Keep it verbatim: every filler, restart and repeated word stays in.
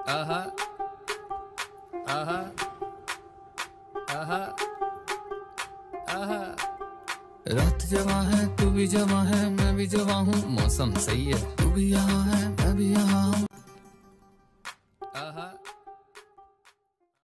आहा आहा आहा आहा। रात जवां है तू भी जवां है मैं भी जवां हूँ, मौसम सही है तू भी यहाँ है